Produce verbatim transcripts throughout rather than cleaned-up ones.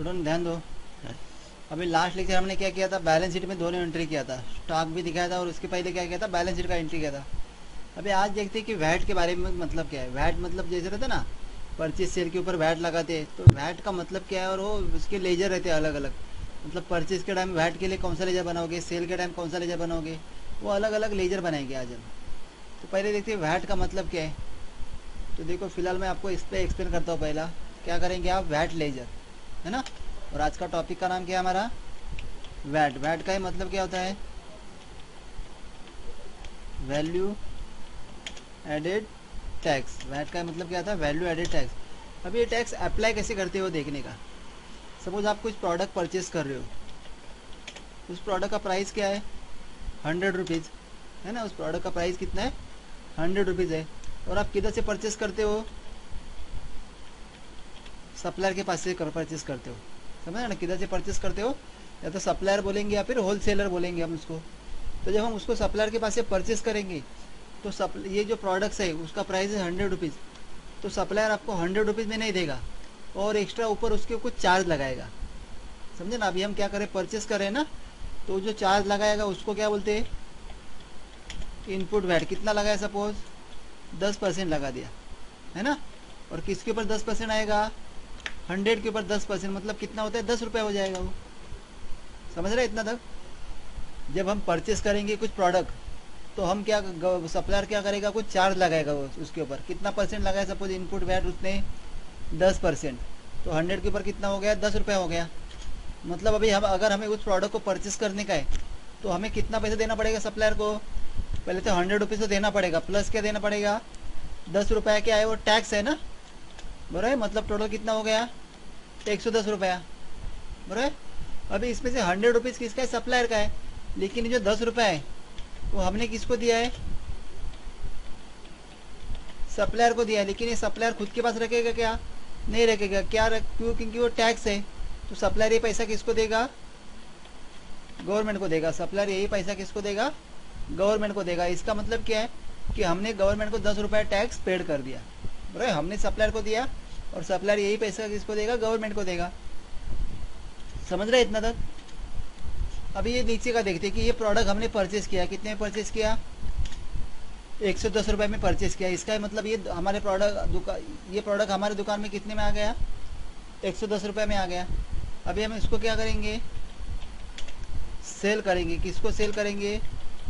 Children ध्यान दो। अभी लास्ट लेक्चर हमने क्या किया था, बैलेंस शीट में दोनों एंट्री किया था, स्टॉक भी दिखाया था और उसके पहले क्या किया था, बैलेंस शीट का एंट्री किया था। अभी आज देखते हैं कि वैट के बारे में मतलब क्या है। वैट मतलब जैसे रहता ना, परचेज सेल के ऊपर वैट लगाते हैं, तो वैट का मतलब क्या है और वो उसके लेजर रहते हैं अलग अलग। मतलब परचेज के टाइम वैट के लिए कौन सा लेजर बनाओगे, सेल के टाइम कौन सा लेजर बनाओगे, वो अलग अलग लेजर बनाएंगे आज हम। तो पहले देखते हैं वैट का मतलब क्या है। तो देखो फिलहाल मैं आपको इस पर एक्सप्लेन करता हूँ। पहला क्या करेंगे आप, वैट लेजर, है ना। और आज का टॉपिक का नाम क्या है हमारा, वैट। वैट का ही मतलब क्या होता है, वैल्यू एडेड टैक्स। वैट का मतलब क्या होता है, वैल्यू एडेड टैक्स। अब ये टैक्स अप्लाई कैसे करते हो देखने का। सपोज आप कुछ प्रोडक्ट परचेज कर रहे हो, उस प्रोडक्ट का प्राइस क्या है, हंड्रेड रुपीज़, है ना। उस प्रोडक्ट का प्राइस कितना है, हंड्रेड रुपीज़ है। और आप किधर से परचेस करते हो, सप्लायर के पास से कर परचेस करते हो। समझ ना, किधर से परचेस करते हो, या तो सप्लायर बोलेंगे या फिर होल सेलर बोलेंगे हम उसको। तो जब हम उसको सप्लायर के पास से परचेस करेंगे, तो सप ये जो प्रोडक्ट्स है उसका प्राइस है हंड्रेड रुपीज़। तो सप्लायर आपको हंड्रेड रुपीज़ में नहीं देगा, और एक्स्ट्रा ऊपर उसके कुछ चार्ज लगाएगा। समझे ना। अभी हम क्या करें, परचेस करें ना, तो जो चार्ज लगाएगा उसको क्या बोलते हैं, इनपुट वैट। कितना लगाया, सपोज दस परसेंट लगा दिया, है ना। और किसके ऊपर दस परसेंट आएगा, हंड्रेड के ऊपर दस परसेंट, मतलब कितना होता है, दस रुपये हो जाएगा वो। समझ रहे इतना तक। जब हम परचेस करेंगे कुछ प्रोडक्ट, तो हम क्या, सप्लायर क्या करेगा, कुछ चार्ज लगाएगा वो उसके ऊपर। कितना परसेंट लगाया, सपोज इनपुट वैट उसने दस परसेंट, तो हंड्रेड के ऊपर कितना हो गया, दस रुपये हो गया। मतलब अभी हम अगर हमें उस प्रोडक्ट को परचेस करने का है, तो हमें कितना पैसा देना पड़ेगा सप्लायर को। पहले तो हंड्रेड रुपीज़ तो देना पड़ेगा, प्लस क्या देना पड़ेगा, दस रुपये क्या है वो, टैक्स है ना, बराबर है। मतलब टोटल कितना हो गया, एक सौ दस रुपया, बराबर है। अभी इसमें से हंड्रेड रुपीज़ किसका है, सप्लायर का है। लेकिन ये जो दस रुपये है वो हमने किसको दिया है, सप्लायर को दिया है। लेकिन ये सप्लायर खुद के पास रखेगा क्या, नहीं रखेगा। क्या रख, क्यों, क्योंकि वो टैक्स है। तो सप्लायर ये पैसा किसको देगा, गवर्नमेंट को देगा। सप्लायर यही पैसा किसको देगा, गवर्नमेंट को देगा। इसका मतलब क्या है कि हमने गवर्नमेंट को दस रुपये टैक्स पेड कर दिया, बराबर। हमने सप्लायर को दिया और सप्लायर यही पैसा किसको देगा, गवर्नमेंट को देगा। समझ रहे इतना तक। अभी ये नीचे का देखते कि ये प्रोडक्ट हमने परचेस किया, कितने में परचेस किया, एक सौ दस रुपये में परचेस किया। इसका मतलब ये हमारे प्रोडक्ट दुकान, ये प्रोडक्ट हमारे दुकान में कितने में आ गया, एक सौ दस रुपये में आ गया। अभी हम इसको क्या करेंगे, सेल करेंगे। किसको सेल करेंगे,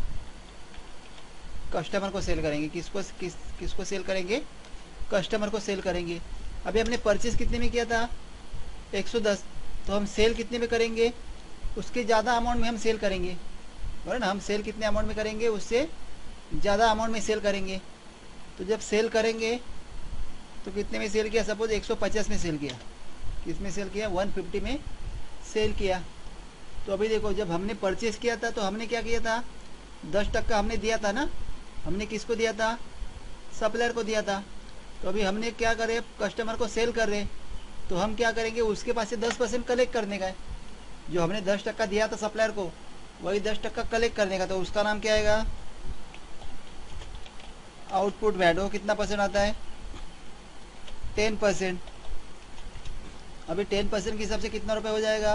कस्टमर को सेल करेंगे। किसको किस किसको सेल करेंगे, कस्टमर को सेल करेंगे। अभी हमने परचेस कितने में किया था, एक सौ दस। तो हम सेल कितने में करेंगे, उसके ज़्यादा अमाउंट में हम सेल करेंगे, बराबर ना। हम सेल कितने अमाउंट में करेंगे, उससे ज़्यादा अमाउंट में सेल करेंगे। तो जब सेल करेंगे तो कितने में सेल किया, सपोज एक सौ पचास में सेल किया। किस में सेल किया, एक सौ पचास में सेल किया। तो अभी देखो, जब हमने परचेस किया था तो हमने क्या किया था, दस टक्का हमने दिया था ना। हमने किसको दिया था, सप्लायर को दिया था। तो अभी हमने क्या करे, कस्टमर को सेल कर रहे, तो हम क्या करेंगे, उसके पास से दस परसेंट कलेक्ट करने का है। जो हमने दस टक्का दिया था सप्लायर को, वही दस टक्का कलेक्ट करने का। तो उसका नाम क्या आएगा, आउटपुट वैट। वो कितना परसेंट आता है, टेन परसेंट। अभी टेन परसेंट के हिसाब से कितना रुपये हो जाएगा,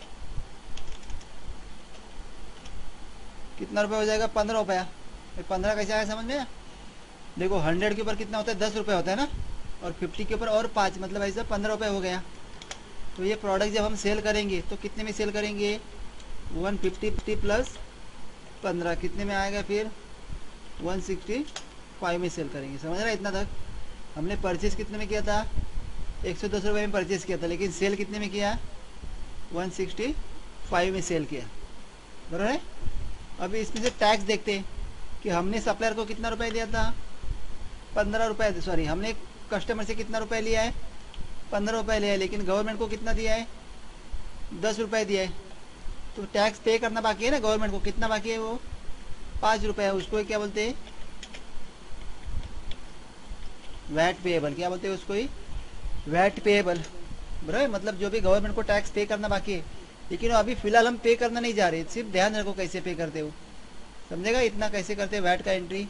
कितना रुपये हो जाएगा, पंद्रह रुपया। पंद्रह कैसे आया समझ में। देखो हंड्रेड के ऊपर कितना होता है, दस रुपये होता है ना, और फिफ्टी के ऊपर और पाँच, मतलब ऐसा पंद्रह रुपये हो गया। तो ये प्रोडक्ट जब हम सेल करेंगे तो कितने में सेल करेंगे, वन फिफ्टी प्लस पंद्रह कितने में आएगा, फिर वन सिक्सटी फाइव में सेल करेंगे। समझ रहा है इतना तक। हमने परचेस कितने में किया था, एक सौ दस रुपये में परचेस किया था, लेकिन सेल कितने में किया, वन सिक्सटी फाइव में सेल किया, बराबर है। अभी इसमें से टैक्स देखते हैं कि हमने सप्लायर को कितना रुपए दिया था, पंद्रह रुपये। सॉरी, हमने कस्टमर से कितना रुपए लिया है, पंद्रह रुपये लिया है। लेकिन गवर्नमेंट को कितना दिया है, दस रुपये दिया है। तो टैक्स पे करना बाकी है ना गवर्नमेंट को। कितना बाकी है, वो पाँच रुपये है। उसको क्या बोलते हैं, वैट पेएबल। क्या बोलते हैं उसको ही, वैट पेएबल, बराबर। मतलब जो भी गवर्नमेंट को टैक्स पे करना बाकी है, लेकिन अभी फिलहाल हम पे करना नहीं जा रहे। सिर्फ ध्यान रखो कैसे पे करते हो, समझेगा इतना कैसे करते हैं वैट का एंट्री।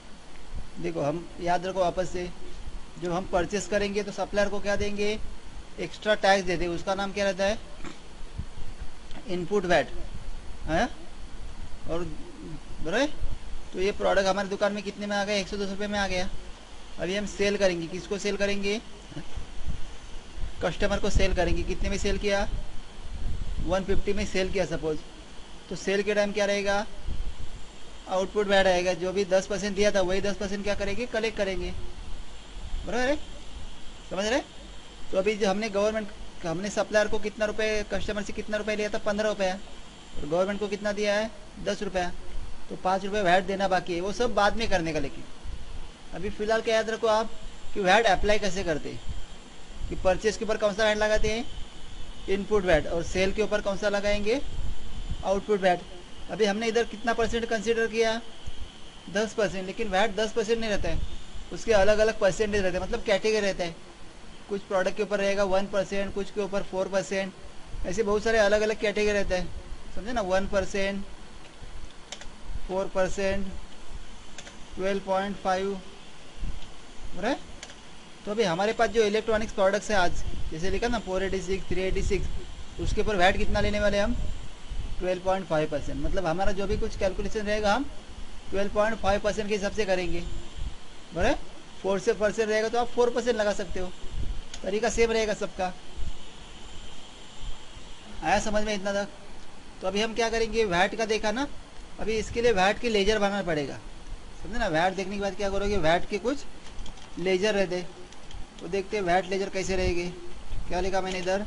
देखो हम याद रखो वापस से, जब हम परचेस करेंगे तो सप्लायर को क्या देंगे, एक्स्ट्रा टैक्स देते हैं, उसका नाम क्या रहता है, इनपुट वैट है। और बराबर, तो ये प्रोडक्ट हमारी दुकान में कितने में आ गया, एक सौ दस रुपये में आ गया। अभी हम सेल करेंगे, किसको सेल करेंगे, कस्टमर को सेल करेंगे। कितने में सेल किया, वन फिफ्टी में सेल किया सपोज। तो सेल के टाइम क्या रहेगा, आउटपुट वैट आएगा। जो भी दस परसेंट दिया था वही दस परसेंट क्या करेंगे, कलेक्ट करेंगे। बराबर है, समझ रहे। तो अभी जो हमने गवर्नमेंट, हमने सप्लायर को कितना रुपए, कस्टमर से कितना रुपए लिया था, पंद्रह रुपया, और गवर्नमेंट को कितना दिया है, दस रुपया। तो पाँच रुपये वैट देना बाकी है, वो सब बाद में करने का। लेकिन अभी फ़िलहाल क्या याद रखो आप कि वैट अप्लाई कैसे करते हैं, कि परचेज के ऊपर कौन सा वैट लगाते हैं, इनपुट वैट, और सेल के ऊपर कौन सा लगाएंगे, आउटपुट वैट। अभी हमने इधर कितना परसेंट कंसीडर किया, दस परसेंट, लेकिन वैट दस परसेंट नहीं रहता है, उसके अलग अलग परसेंटेज रहते हैं, मतलब कैटेगरी रहता है। कुछ प्रोडक्ट के ऊपर रहेगा वन परसेंट, कुछ के ऊपर फोर परसेंट, ऐसे बहुत सारे अलग अलग कैटेगरी रहता है, समझे ना। One percent, four percent, twelve point five, right. तो अभी हमारे पास जो इलेक्ट्रॉनिक्स प्रोडक्ट्स है आज, जैसे लिखा ना four eighty six, three eighty six, उसके ऊपर वैट कितना लेने वाले हम, ट्वेल्व पॉइंट फाइव परसेंट। मतलब हमारा जो भी कुछ कैलकुलेशन रहेगा हम ट्वेल्व पॉइंट फाइव परसेंट के हिसाब से करेंगे। बराबर, फोर से परसेंट रहेगा तो आप फोर परसेंट लगा सकते हो, तरीका सेम रहेगा सबका। आया समझ में इतना तक। तो अभी हम क्या करेंगे, वैट का देखा ना, अभी इसके लिए वैट के लेजर बनाना पड़ेगा, समझे ना। वैट देखने के बाद क्या करोगे, वैट के कुछ लेजर रहते, तो देखते हैं वैट लेजर कैसे रहेंगे। क्या लिखा मैंने इधर,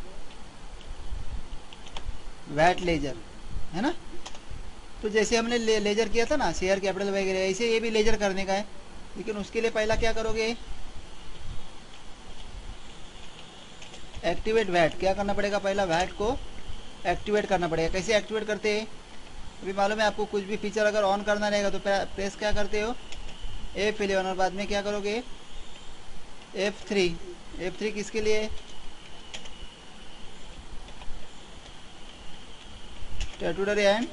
वैट लेजर, है ना। तो जैसे हमने ले, लेजर किया था ना शेयर कैपिटल वगैरह, ऐसे ये भी लेजर करने का है। लेकिन उसके लिए पहला क्या करोगे, एक्टिवेट वैट। क्या करना पड़ेगा, पहला वैट को एक्टिवेट करना पड़ेगा। कैसे एक्टिवेट करते हैं, अभी मालूम है आपको। कुछ भी फीचर अगर ऑन करना रहेगा तो प्रेस क्या करते हो, एफ इलेवन, और बाद में क्या करोगे, एफ थ्री। एफ थ्री किसके लिए, स्टैट्यूटरी एंड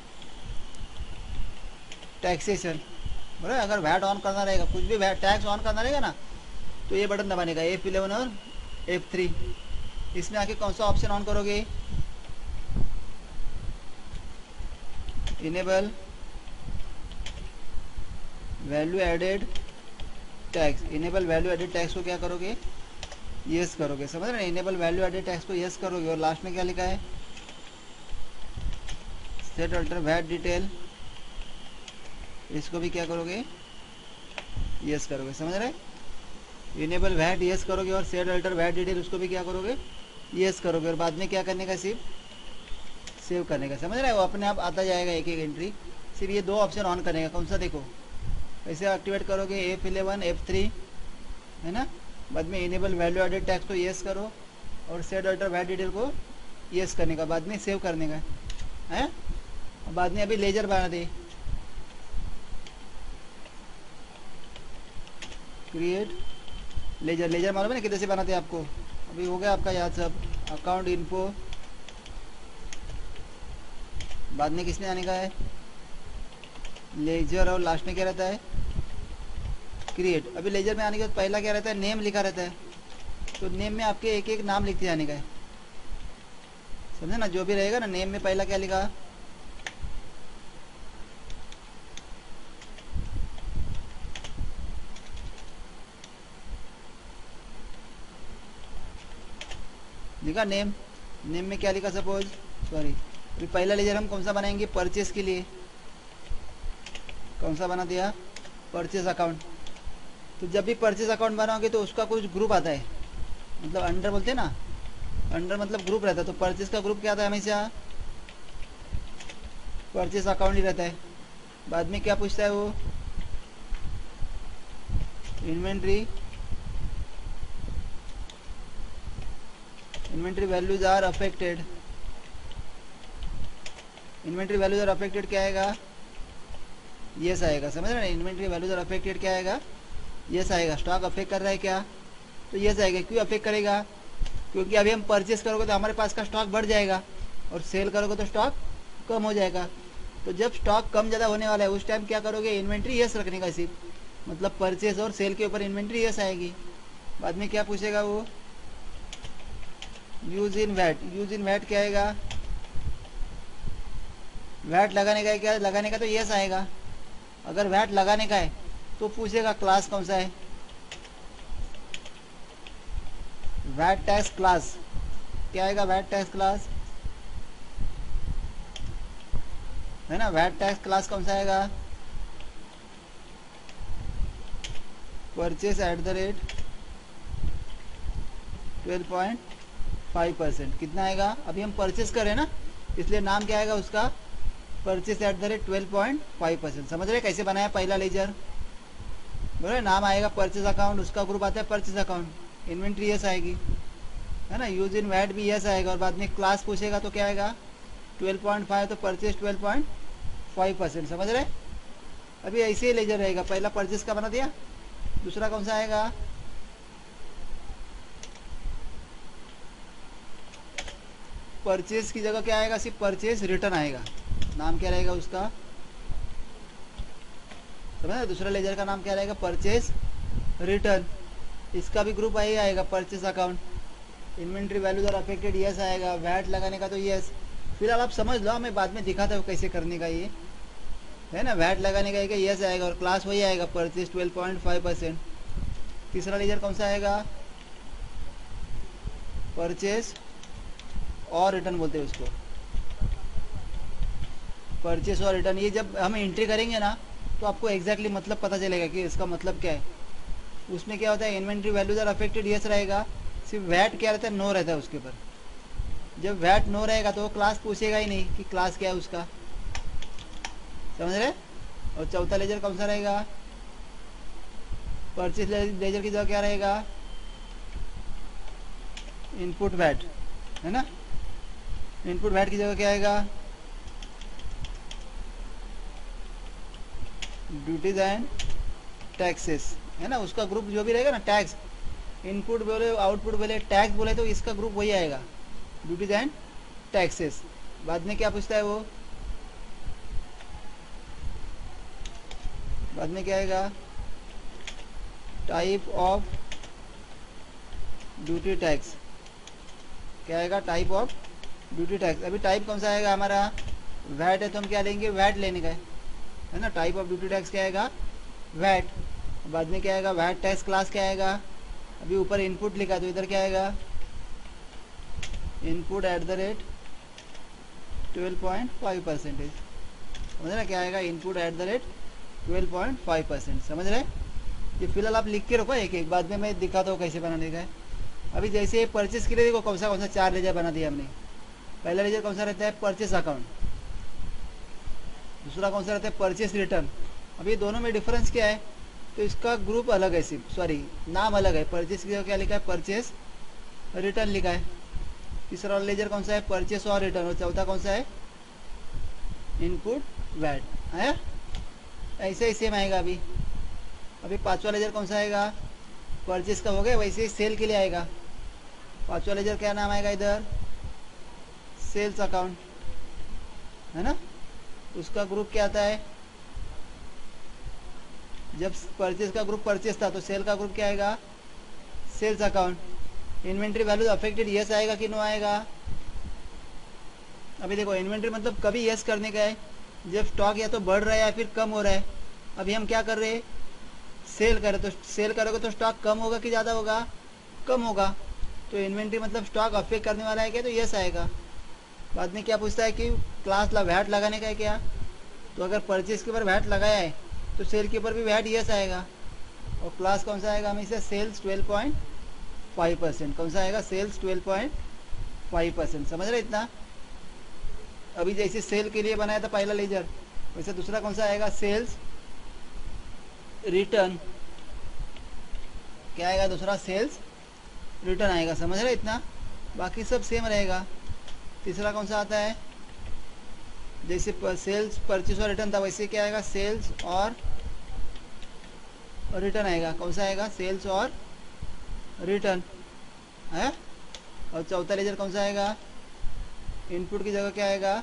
टैक्सेशन। बराबर, अगर वैट ऑन करना रहेगा, कुछ भी वैट टैक्स ऑन करना रहेगा ना, तो ये बटन दबाने का, एफ इलेवन और एफ थ्री। इसमें आके कौन सा ऑप्शन ऑन करोगे, enable value added tax. Enable value added tax को क्या करोगे, यस करोगे, समझ रहे हैं। इनेबल वैल्यू एडेड टैक्स को यस करोगे, और लास्ट में क्या लिखा है, सेट अल्टर वैट डिटेल, इसको भी क्या करोगे, यस करोगे, समझ रहे। इनेबल वैट यस करोगे, और सेट अल्टर वैट डिटेल उसको भी क्या करोगे, यस करोगे, और बाद में क्या करने का, सिर्फ सेव करने का, समझ रहे हो। अपने आप आता जाएगा एक एक एंट्री। सिर्फ ये दो ऑप्शन ऑन करने का, कौन सा देखो, कैसे एक्टिवेट करोगे, एफ इलेवन एफ थ्री, है ना। बाद में इनेबल वैल्यू एडेड टैक्स को यस करो, और सेट अल्टर वैट डिटेल को यस करने का, बाद में सेव करने का है। बाद में अभी लेजर बना दे, क्रिएट लेजर। लेजर मालूम है ना किधर से बनाते हैं आपको, अभी हो गया आपका याद सब। अकाउंट इन्फो, बाद में किसमें आने का है, लेजर, और लास्ट में क्या रहता है, क्रिएट। अभी लेजर में आने के बाद पहला क्या रहता है, नेम लिखा रहता है। तो नेम में आपके एक एक नाम लिखते जाने का है, समझे ना। जो भी रहेगा ना, नेम में पहला क्या लिखा, लिखा नेम। नेम में क्या लिखा, सपोज, सॉरी, अभी पहला लेजर हम कौन सा बनाएंगे, परचेस के लिए। कौन सा बना दिया, परचेस अकाउंट। तो जब भी परचेस अकाउंट बनाओगे तो उसका कुछ ग्रुप आता है, मतलब अंडर बोलते हैं ना, अंडर मतलब ग्रुप रहता है। तो परचेस का ग्रुप क्या आता है, हमेशा परचेस अकाउंट ही रहता है। बाद में क्या पूछता है वो, inventory, inventory values are affected. Inventory values are affected क्या आएगा, यस आएगा, समझ रहे हैं। इन्वेंट्री वैल्यूज आर अफेक्टेड क्या आएगा, यस आएगा। स्टॉक अफेक्ट कर रहा है क्या, तो यस आएगा। क्यों अफेक्ट करेगा, क्योंकि अभी हम परचेस करोगे तो हमारे पास का स्टॉक बढ़ जाएगा, और सेल करोगे तो स्टॉक कम हो जाएगा। तो जब स्टॉक कम ज़्यादा होने वाला है उस टाइम क्या करोगे, इन्वेंट्री यस रखने का सिर्फ, मतलब परचेस और सेल के ऊपर इन्वेंट्री यस आएगी। बाद में क्या पूछेगा वो, use in VAT, use in VAT क्या आएगा, वैट लगाने का है क्या, लगाने का तो यस आएगा। अगर वैट लगाने का है तो पूछेगा क्लास कौन सा है, वैट टैक्स क्लास क्या आएगा, वैट टैक्स क्लास है ना, वैट टैक्स क्लास कौन सा आएगा, purchase at the rate twelve point five percent, कितना आएगा, अभी हम परचेस कर रहे हैं ना, इसलिए नाम क्या आएगा उसका, purchase at the rate twelve point five percent. समझ रहे कैसे बनाया पहला लेजर, बोले नाम आएगा परचेस अकाउंट, उसका ग्रुप आता है परचेस अकाउंट, इन्वेंट्री यस आएगी है ना, यूज इन वैट भी यस आएगा, और बाद में क्लास पूछेगा तो क्या आएगा ट्वेल्व पॉइंट फाइव, तो purchase twelve point five percent. समझ रहे, अभी ऐसे ही लेजर रहेगा, पहला परचेस का बना दिया, दूसरा कौन सा आएगा, परचेस की जगह क्या आएगा, सिर्फ परचेस रिटर्न आएगा, नाम क्या रहेगा उसका, समझ, दूसरा लेजर का नाम क्या रहेगा, परचेस रिटर्न, इसका भी ग्रुप आई आएगा purchase account, inventory values are affected yes आएगा, वैट लगाने का तो यस, फिलहाल आप समझ लो, मैं बाद में दिखाता हूँ कैसे करने का, ये है ना, वैट लगाने का यस आएगा, और क्लास वही आएगा purchase twelve point five percent. तीसरा लेजर कौन सा आएगा, परचेस और रिटर्न बोलते हैं उसको, परचेस और रिटर्न, ये जब हम एंट्री करेंगे ना तो आपको एग्जैक्टली मतलब पता चलेगा कि इसका मतलब क्या है। उसमें क्या होता है, inventory values are affected yes रहेगा, सिर्फ वैट क्या रहता है, नो रहता है उसके ऊपर, जब वैट नो रहेगा तो वो क्लास पूछेगा ही नहीं कि क्लास क्या है उसका, समझ रहे। और चौथा लेजर कौन सा रहेगा, परचेज लेजर की जगह क्या रहेगा, इनपुट वैट है ना, इनपुट वैट की जगह क्या आएगा, ड्यूटीज एंड टैक्सेस है ना, उसका ग्रुप जो भी रहेगा ना, टैक्स, इनपुट बोले आउटपुट बोले टैक्स बोले तो इसका ग्रुप वही आएगा, ड्यूटीज एंड टैक्सेस। बाद में क्या पूछता है वो, बाद में क्या आएगा, टाइप ऑफ ड्यूटी टैक्स, क्या आएगा, टाइप ऑफ ड्यूटी टैक्स। अभी टाइप कौन सा आएगा हमारा, वैट है तो हम क्या लेंगे, वैट लेने का है है ना, टाइप ऑफ ड्यूटी टैक्स क्या आएगा, वैट। बाद में क्या आएगा, वैट टैक्स क्लास क्या आएगा, अभी ऊपर इनपुट लिखा तो इधर क्या आएगा, input at the rate twelve point five percentage, समझ रहे क्या आएगा, input at the rate twelve point five percent. समझ रहे, ये फिलहाल आप लिख के रखो एक एक, बाद में मैं दिखाता हूँ कैसे बनाने का है। अभी जैसे परचेस के लिए देखो कौन सा कौन सा चार लेजर बना दिया हमने, पहला लेजर कौन सा रहता है, परचेस अकाउंट, दूसरा कौन सा रहता है, परचेस रिटर्न। अभी दोनों में डिफरेंस क्या है, तो इसका ग्रुप अलग है, सिर्फ सॉरी नाम अलग है, परचेस की जगह क्या लिखा है, परचेस रिटर्न लिखा है। तीसरा लेजर कौन सा है, परचेस और रिटर्न, और चौथा कौन सा है, इनपुट वैट है, ऐसे ही सेम आएगा। अभी अभी पांचवा लेजर कौन सा आएगा, परचेस का हो गया, वैसे ही सेल के लिए आएगा, पांचवा लेजर क्या नाम आएगा इधर, सेल्स अकाउंट है ना, उसका ग्रुप क्या आता है, जब परचेस का ग्रुप परचेस था तो सेल का ग्रुप क्या आएगा, sales account. Inventory values affected yes आएगा कि नो आएगा, अभी देखो इन्वेंट्री मतलब कभी यस करने का है, जब स्टॉक या तो बढ़ रहा है या फिर कम हो रहा है। अभी हम क्या कर रहे हैं, सेल करें, तो सेल करोगे तो स्टॉक कम होगा कि ज़्यादा होगा, कम होगा, तो इन्वेंट्री मतलब स्टॉक अफेक्ट करने वाला है क्या, तो यस आएगा। बाद में क्या पूछता है कि क्लास ला वैट लगाने का है क्या, तो अगर परचेज के ऊपर वैट लगाया है तो सेल के ऊपर भी वैट यस आएगा, और क्लास कौन सा आएगा हमेशा, sales twelve point five percent, कौन सा आएगा, sales twelve point five percent. समझ रहे इतना। अभी जैसे सेल के लिए बनाया था पहला लेजर, वैसे दूसरा कौन सा आएगा, सेल्स रिटर्न, क्या आएगा दूसरा, सेल्स रिटर्न आएगा। समझ रहे इतना, बाकी सब सेम रहेगा। तीसरा कौन सा आता है, जैसे सेल्स परचेस और रिटर्न था वैसे क्या आएगा, सेल्स और रिटर्न आएगा, कौन सा आएगा, सेल्स और रिटर्न है। और चौथा लेजर कौन सा आएगा, इनपुट की जगह क्या आएगा,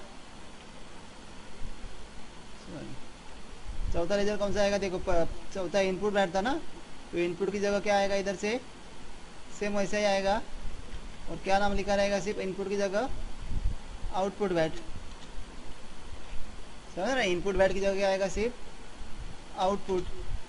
चौथा लेजर कौन सा आएगा, देखो चौथा इनपुट बैठ था ना, तो इनपुट की जगह क्या आएगा, इधर से सेम वैसा ही आएगा, और क्या नाम लिखा रहेगा सिर्फ इनपुट की जगह, आउटपुट वैट। समझ रहे, इनपुट वैट की जगह क्या आएगा, सिर्फ आउटपुट,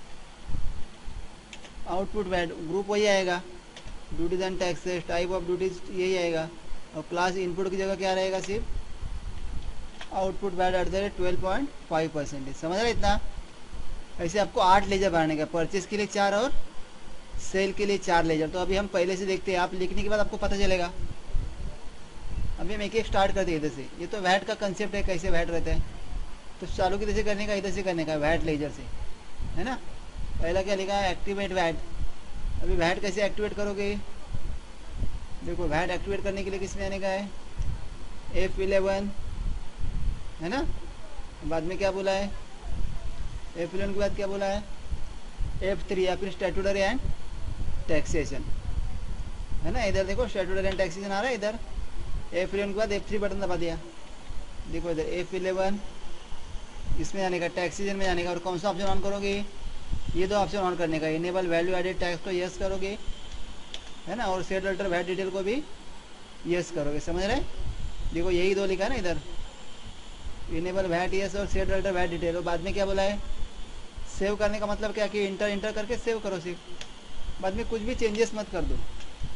आउटपुट वैट। ग्रुप वही आएगा, duties and taxes, type of duties यही आएगा। और क्लास इनपुट की जगह क्या रहेगा, सिर्फ output VAT at the rate twelve point five percentage. समझ रहे इतना। ऐसे आपको आठ लेजर बनाने का, परचेज के लिए चार और सेल के लिए चार लेजर। तो अभी हम पहले से देखते हैं, आप लिखने के बाद आपको पता चलेगा। अभी हम एक एक स्टार्ट करते हैं इधर से। ये तो वैट का कंसेप्ट है, कैसे वैट रहता है। तो चालू किधर से करने का, इधर से करने का, वैट लेजर से, है ना। पहला क्या लिखा है, एक्टिवेट वैट। अभी वैट कैसे एक्टिवेट करोगे, देखो वैट एक्टिवेट करने के लिए किसमें आने का है, एफ इलेवन, है ना। बाद में क्या बोला है, एफ इलेवन के बाद क्या बोला है, एफ थ्री या फिर स्टैट्यूटरी एंड टैक्सेशन, है ना। इधर देखो स्टैट्यूटरी एंड टैक्सेशन आ रहा है इधर। एफ इलेवन के बाद एफ थ्री बटन दबा दिया। देखो इधर एफ इलेवन, इसमें जाने का, टैक्सेशन में जाने का। और कौन सा ऑप्शन ऑन करोगे, ये दो ऑप्शन ऑन करने का, इनेबल वैल्यू एडेड टैक्स को यस करोगे, है ना। और सेट अल्टर वैट डिटेल को भी यस करोगे। समझ रहे, देखो यही दो लिखा है ना इधर, इनेबल वैट यस और सेट अल्टर वैट डिटेल। और बाद में क्या बोला है, सेव करने का मतलब क्या कि इंटर इंटर करके सेव करो सिर्फ, बाद में कुछ भी चेंजेस मत कर दो,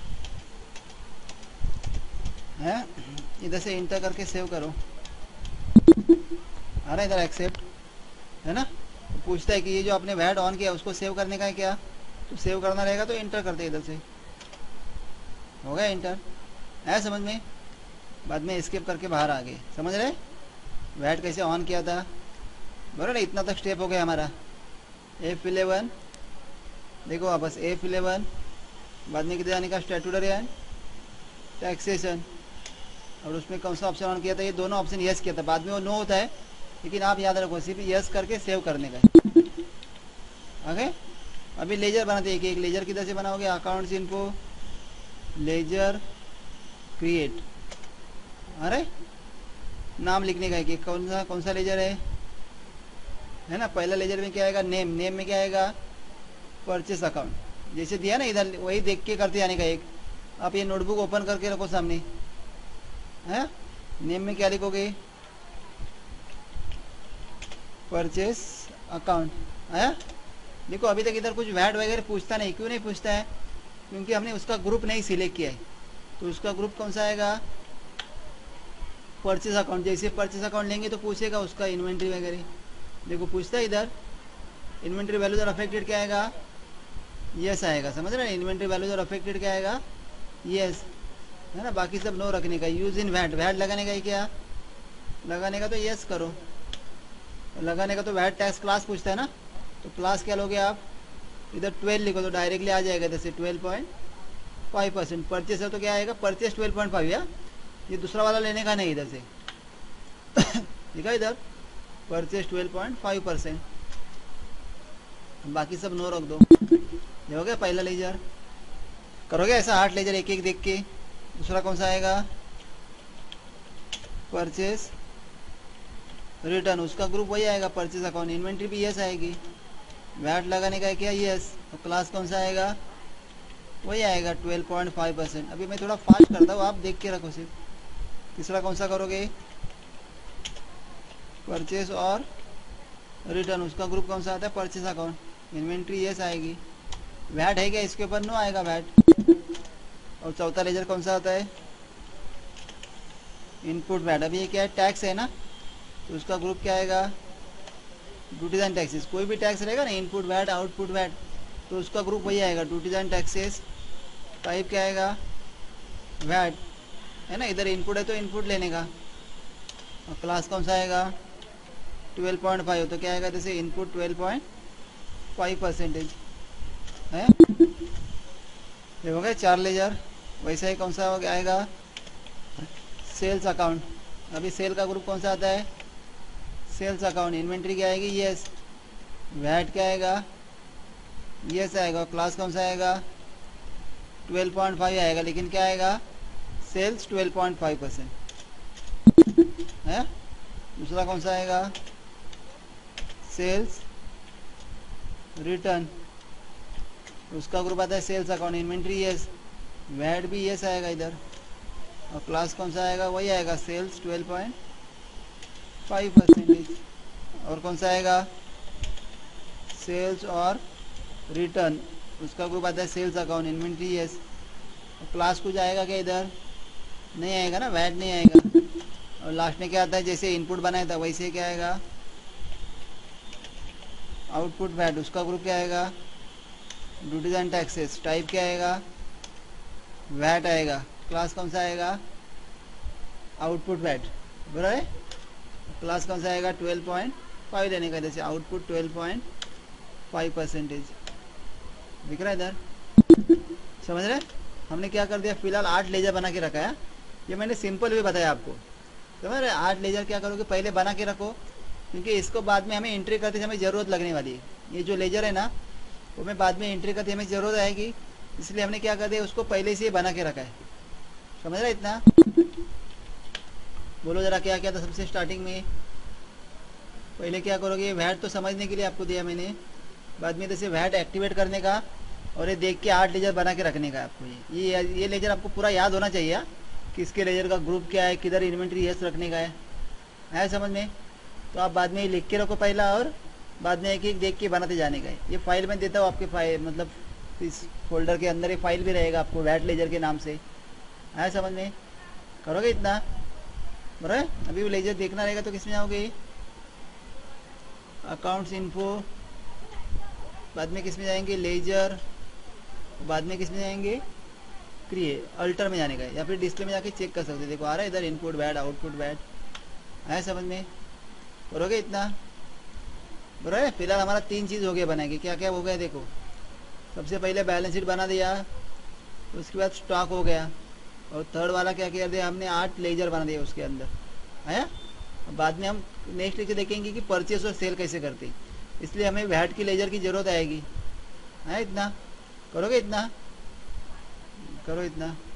है। इधर से इंटर करके सेव करो। आ रहा है इधर एक्सेप्ट, है ना। तो पूछता है कि ये जो आपने वैट ऑन किया उसको सेव करने का है क्या, तो सेव करना रहेगा तो इंटर करते इधर से, हो गया इंटर, है समझ में। बाद में एस्केप करके बाहर आ गए। समझ रहे, वैट कैसे ऑन किया था, बराबर। इतना तक स्टेप हो गया हमारा। एफ इलेवन, देखो वापस एफ इलेवन, बाद में किधर जाने का, स्टैट्यूटरी एंड टैक्सेशन। और उसमें कौन सा ऑप्शन ऑन किया था, ये दोनों ऑप्शन यस किया था। बाद में वो नो होता है, लेकिन आप याद रखो सिर्फ यस करके सेव करने का। ओके, अभी लेजर बनाते हैं। एक लेजर किधर से बनाओगे, अकाउंट्स इनको, लेजर क्रिएट। अरे नाम लिखने का है कि कौन सा कौन सा लेजर है, है ना। पहला लेजर में क्या आएगा, नेम, नेम में क्या आएगा, परचेस अकाउंट। जैसे दिया ना इधर, वही देख के करते जाने का। एक आप ये नोटबुक ओपन करके रखो सामने, है। नेम में क्या लिखोगे, परचेस अकाउंट, है। देखो अभी तक इधर कुछ वैट वगैरह पूछता नहीं। क्यों नहीं पूछता है, क्योंकि हमने उसका ग्रुप नहीं सिलेक्ट किया है। तो उसका ग्रुप कौन सा आएगा, परचेस अकाउंट। जैसे परचेस अकाउंट लेंगे तो पूछेगा उसका इन्वेंट्री वगैरह। देखो पूछता है इधर, इन्वेंट्री वैल्यूज और अफेक्टेड क्या आएगा, यस आएगा। समझ रहे हैं, इन्वेंट्री वैल्यूज और अफेक्टेड क्या आएगा, यस, है ना। बाकी सब नो रखने का। यूज इन वैट, वैट लगाने का ही क्या लगाने का, तो यस करो। लगाने का तो वैट टैक्स क्लास पूछता है ना, तो क्लास क्या लोगे आप, इधर ट्वेल्व लिखो तो डायरेक्टली आ जाएगा जैसे twelve point five percent. Purchase है तो क्या आएगा, परचेस ट्वेल्व पॉइंट फाइव। या ये दूसरा वाला लेने का नहीं, इधर से लिखा इधर purchase twelve point five percent. बाकी सब नो रख दो। ये हो गया पहला लेजर। करोगे ऐसा आठ लेजर एक एक देख के। दूसरा कौन सा आएगा, परचेस रिटर्न, उसका ग्रुप वही आएगा, परचेस अकाउंट। इन्वेंट्री भी यस आएगी। वैट लगाने का है क्या, यस। तो क्लास कौन सा आएगा, वही आएगा ट्वेल्व पॉइंट फाइव परसेंट। अभी मैं थोड़ा फास्ट करता हूँ, आप देख के रखो सिर्फ। तीसरा कौन सा करोगे, परचेस और रिटर्न, उसका ग्रुप कौन सा आता है, परचेस अकाउंट। इन्वेंट्री यस आएगी। वैट है क्या, इसके ऊपर नो आएगा वैट। और चौथा लेजर कौन सा आता है, इनपुट वैट। अभी ये क्या है, टैक्स है ना, तो उसका ग्रुप क्या आएगा, ड्यूटीज एंड टैक्सेस। कोई भी टैक्स रहेगा ना, इनपुट वैट आउटपुट वैट, तो उसका ग्रुप वही आएगा, ड्यूटीज एंड टैक्सेस। टाइप क्या आएगा, वैट, है ना। इधर इनपुट है तो इनपुट लेने का। और क्लास कौन सा आएगा, ट्वेल्व पॉइंट फाइव, तो क्या आएगा जैसे input twelve point five percentage है। ये हो गए चार लेजर। वैसा ही कौन सा आएगा, सेल्स अकाउंट। अभी सेल का ग्रुप कौन सा आता है, सेल्स अकाउंट। इन्वेंट्री क्या आएगी, यस। वैट क्या आएगा, यस आएगा। क्लास कौन सा आएगा, ट्वेल्व पॉइंट फाइव आएगा, लेकिन क्या आएगा, sales twelve point five percent है। दूसरा कौन सा आएगा, सेल्स रिटर्न, उसका ग्रुप आता है sales account. Inventory yes, VAT भी यस आएगा इधर। और क्लास कौन सा आएगा, वही आएगा sales twelve point five percentage. और कौन सा आएगा, सेल्स और रिटर्न, उसका ग्रुप आता है sales account inventory yes. Class कुछ आएगा क्या इधर, नहीं आएगा ना, वैट नहीं आएगा। और लास्ट में क्या आता है, जैसे इनपुट बनाया था वैसे क्या आएगा, आउटपुट वैट, उसका ग्रुप क्या आएगा, ड्यूटीज एंड टैक्सेस, टाइप क्या आएगा, वैट आएगा। क्लास कौन सा आएगा, आउटपुट वैट, बराबर है। क्लास कौन सा आएगा, ट्वेल्व पॉइंट फाइव लेने का, जैसे output twelve point five percentage दिख रहा है इधर, समझ रहे। हमने क्या कर दिया, फिलहाल आठ लेजर बना के रखा है, ये मैंने सिंपल भी बताया आपको, समझ रहे। आठ लेजर क्या करोगे, पहले बना के रखो, क्योंकि इसको बाद में हमें एंट्री करते समय ज़रूरत लगने वाली है। ये जो लेजर है ना, वो मैं बाद में एंट्री करते हमें ज़रूरत आएगी, इसलिए हमने क्या कर दिया, उसको पहले से ही बना के रखा है, समझ रहे इतना। बोलो ज़रा क्या क्या था सबसे स्टार्टिंग में, पहले क्या करोगे, वैट तो समझने के लिए आपको दिया मैंने, बाद में जैसे वैट एक्टिवेट करने का, और ये देख के आठ लेजर बना के रखने का आपको। ये ये ये लेजर आपको पूरा याद होना चाहिए, किसके लेजर का ग्रुप क्या है, किधर इन्वेंट्री यस रखने का है, है समझ में। तो आप बाद में लिख के रखो पहला, और बाद में एक एक देख के बनाते जाने का है। ये फाइल मैं देता हूँ आपके फाइल, मतलब इस फोल्डर के अंदर ये फाइल भी रहेगा आपको वैट लेजर के नाम से, है समझ में। करोगे इतना, बराबर। अभी वो लेजर देखना रहेगा तो किसमें जाओगे, अकाउंट्स इन्फो, बाद में किसमें जाएंगे, लेजर, बाद में किसमें जाएंगे, क्रिएट, अल्टर में जाने का है, या फिर डिस्प्ले में जाके चेक कर सकते हैं। देखो आ रहा है इधर इनपुट वैट, आउटपुट वैट, है समझ में। करोगे इतना, बराबर। फिलहाल हमारा तीन चीज़ हो गया बनाएंगे, क्या क्या हो गया देखो। सबसे पहले बैलेंस शीट बना दिया, उसके बाद स्टॉक हो गया, और थर्ड वाला क्या कर दिया हमने, आठ लेजर बना दिया उसके अंदर, है। बाद में हम नेक्स्ट लेक्चर देखेंगे कि परचेस और सेल कैसे करते, इसलिए हमें वैट की लेजर की ज़रूरत आएगी, है इतना। करोगे इतना, करो इतना।